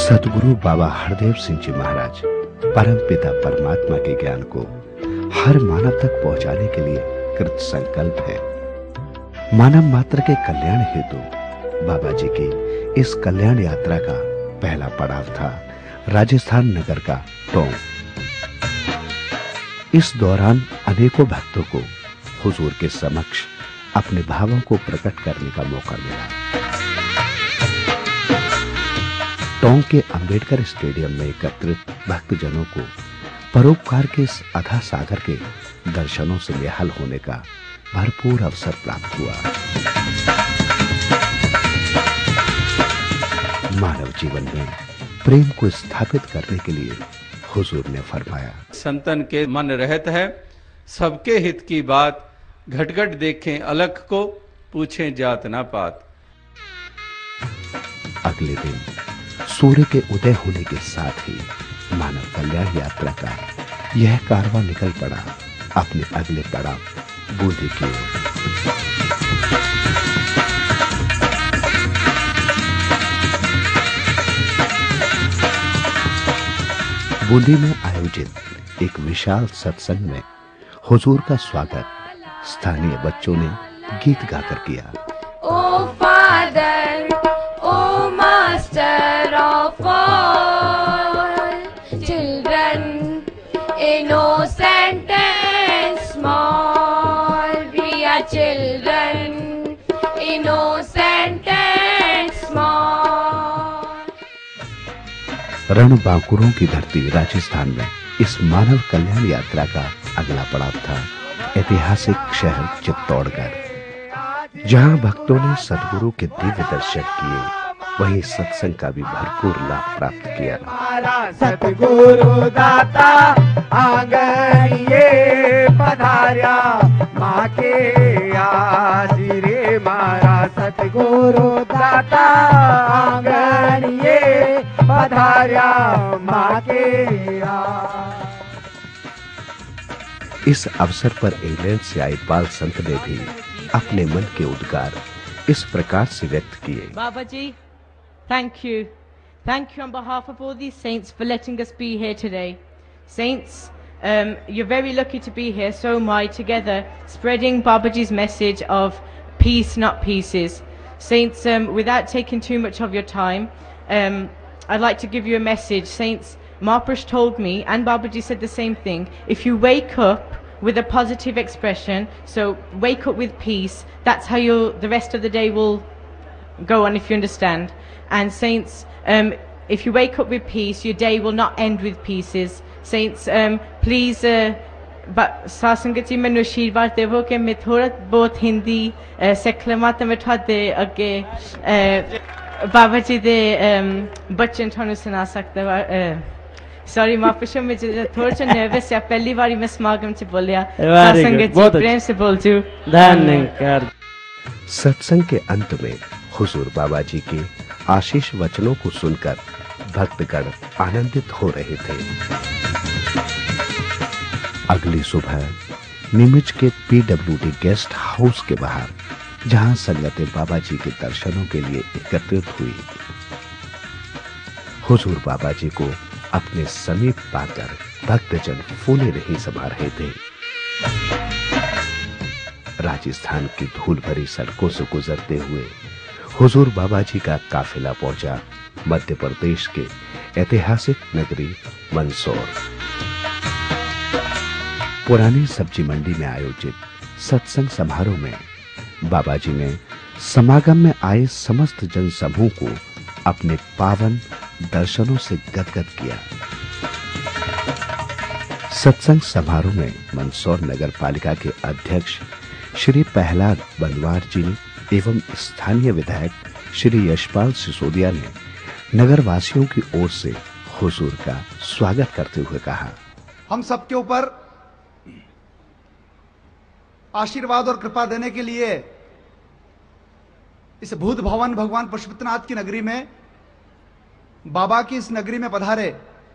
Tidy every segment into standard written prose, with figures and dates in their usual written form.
सतगुरु बाबा हरदेव सिंह जी महाराज परम पिता परमात्मा के ज्ञान को हर मानव तक पहुंचाने के लिए कृत संकल्प है। मानव मात्र के कल्याण हेतु बाबा जी की इस कल्याण यात्रा का पहला पड़ाव था राजस्थान नगर का टोंक। इस दौरान अनेकों भक्तों को हुजूर के समक्ष अपने भावों को प्रकट करने का मौका मिला। टोंक के अंबेडकर स्टेडियम में एकत्रित भक्तजनों को परोपकार के इस अथाह सागर के दर्शनों से निहाल होने का भरपूर अवसर प्राप्त हुआ। मानव जीवन में प्रेम को स्थापित करने के लिए हुजूर ने फरमाया, संतन के मन रहत है सबके हित की बात, घट घट देखें अलख को पूछें जात ना पात। अगले दिन सूर्य के उदय होने के साथ ही मानव कल्याण यात्रा का यह कारवां निकल पड़ा अपने अगले पड़ाव बूंदी की ओर। बूंदी में आयोजित एक विशाल सत्संग में हुजूर का स्वागत स्थानीय बच्चों ने गीत गाकर किया। O father, O master of all children, innocent and small, we are children, innocent and small। रणबांकुरों की धरती राजस्थान में इस मानव कल्याण यात्रा का अगला पड़ाव था ऐतिहासिक शहर चित्तौड़गढ़। जहां भक्तों ने सद्गुरु के दिव्य दर्शन किए, वहीं सत्संग का भी भरपूर लाभ प्राप्त किया। सतगुरु दाता आंगनिये पधार्या, माँ के आशीरे मारा सतगुरु दाता आंगनिये पधार्या, माँ के इस अवसर पर इंग्लैंड से आए बाल संत ने भी अपने मन के उद्गार इस प्रकार से व्यक्त किए। बाबा जी, thank you. Thank you on behalf of all these saints for letting us be here today. Saints, you're very lucky to be here, so am I, together, spreading Babaji's message of peace, not pieces. Saints, without taking too much of your time, I'd like to give you a message. Saints, Mahapurush told me, and Babaji said the same thing, if you wake up with a positive expression, so wake up with peace, that's how the rest of the day will go on, if you understand. And saints, if you wake up with peace, your day will not end with pieces. Saints, please, सासंगति में आशीर्वाद देवो कि मैं थोड़ा बहुत हिंदी सीख लवां तो मैं थोड़े आगे बाबा जी दे बच्चन थानू सुना सकता हूँ। सॉरी महापुरुष, मैं थोड़ा सा नर्वस है, पहली बार मैं समागम से बोलिया। सासंगति प्रेम से बोलती हूँ। धन्यवाद। सत्संग के अंत में हुजूर बाबा जी के आशीष वचनों को सुनकर भक्तगण आनंदित हो रहे थे। अगली सुबह नीमच के पीडब्ल्यूडी गेस्ट हाउस के बाहर, जहां संगतें बाबा जी के दर्शनों के लिए एकत्रित हुई, हुजूर बाबा जी को अपने समीप पाकर भक्तजन फूले नहीं समा रहे थे। राजस्थान की धूल भरी सड़कों से गुजरते हुए हुजूर बाबा जी का काफिला पहुंचा मध्य प्रदेश के ऐतिहासिक नगरी मंदसौर। पुरानी सब्जी मंडी में आयोजित सत्संग समारोह में बाबा जी ने समागम में आए समस्त जन समूह को अपने पावन दर्शनों से गदगद किया। सत्संग समारोह में मंदसौर नगर पालिका के अध्यक्ष श्री प्रहलाद बनवार जी एवं स्थानीय विधायक श्री यशपाल सिसोदिया ने नगर वासियों की ओर से हुजूर का स्वागत करते हुए कहा, हम सबके ऊपर आशीर्वाद और कृपा देने के लिए इस भूत भवन भगवान पशुपतिनाथ की नगरी में, बाबा की इस नगरी में पधारे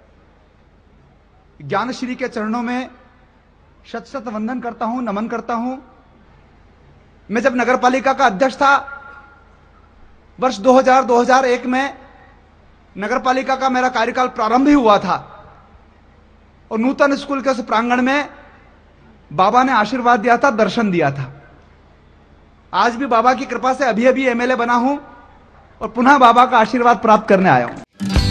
ज्ञानश्री के चरणों में शत शत वंदन करता हूं, नमन करता हूं। मैं जब नगर पालिका का अध्यक्ष था वर्ष 2000-2001 में, नगर पालिका का मेरा कार्यकाल प्रारंभ ही हुआ था और नूतन स्कूल के उस प्रांगण में बाबा ने आशीर्वाद दिया था, दर्शन दिया था। आज भी बाबा की कृपा से अभी अभी एमएलए बना हूं और पुनः बाबा का आशीर्वाद प्राप्त करने आया हूं।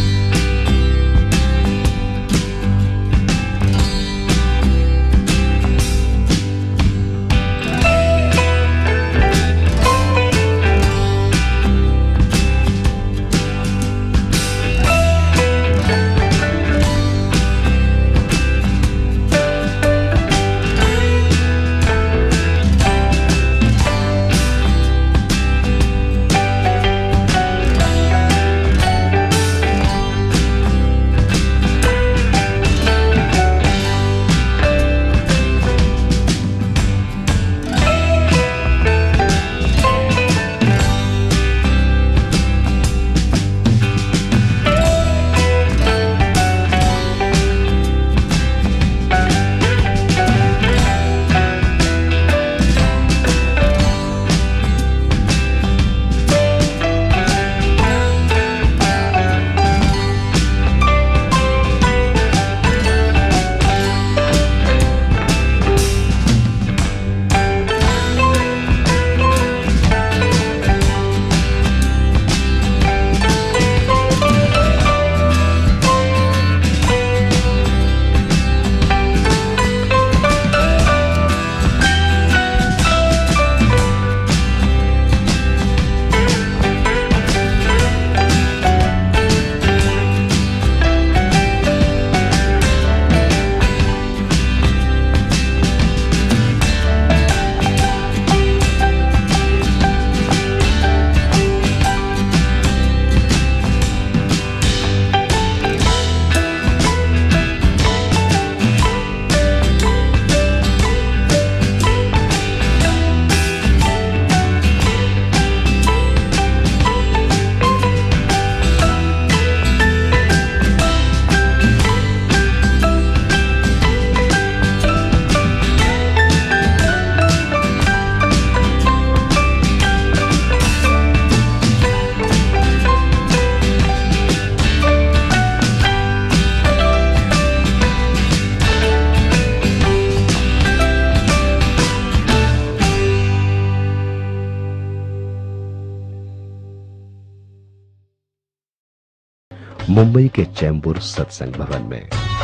मुंबई के चैंबूर सत्संग भवन में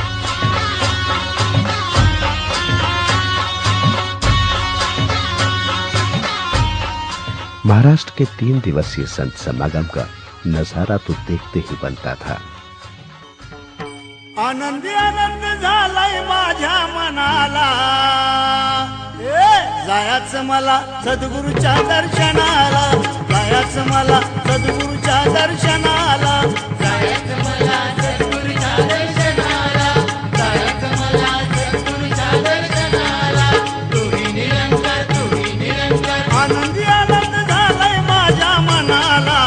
महाराष्ट्र के 3 दिवसीय संत समागम का नजारा तो देखते ही बनता था। आनंदी आनंद झालाय माझ्या मनाला, जायचं मला सद्गुरूच्या दर्शनाला, जायचं मला सद्गुरूच्या दर्शनाला, जायचं मला सद्गुरूच्या दर्शनाला, जायचं मला सद्गुरूच्या दर्शनाला, तुही निरंतर आनंदी आनंद झालाय माझ्या मनाला,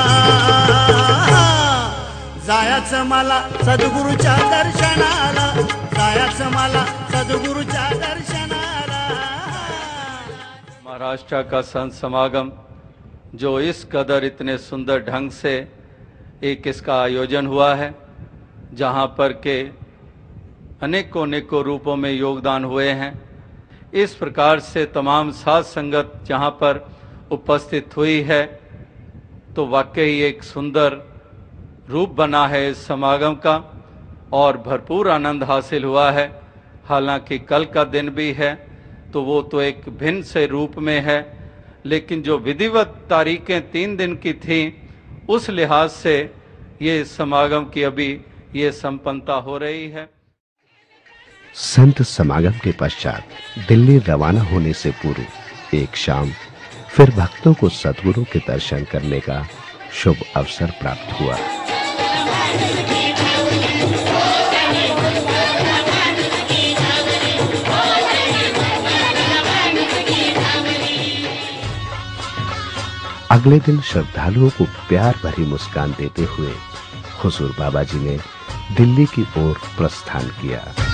जायचं मला सद्गुरूच्या दर्शनाला, जायचं मला सद्गुरूच्या दर्शनाला। महाराष्ट्र का संत समागम जो इस कदर इतने सुंदर ढंग से एक इसका आयोजन हुआ है, जहाँ पर के अनेकों रूपों में योगदान हुए हैं, इस प्रकार से तमाम साध संगत जहाँ पर उपस्थित हुई है, तो वाकई एक सुंदर रूप बना है इस समागम का और भरपूर आनंद हासिल हुआ है। हालांकि कल का दिन भी है तो वो तो एक भिन्न से रूप में है, लेकिन जो विधिवत तारीखें 3 दिन की थी उस लिहाज से ये समागम की अभी ये संपन्नता हो रही है। संत समागम के पश्चात दिल्ली रवाना होने से पूर्व एक शाम फिर भक्तों को सद्गुरु के दर्शन करने का शुभ अवसर प्राप्त हुआ। अगले दिन श्रद्धालुओं को प्यार भरी मुस्कान देते हुए हुजूर बाबा जी ने दिल्ली की ओर प्रस्थान किया।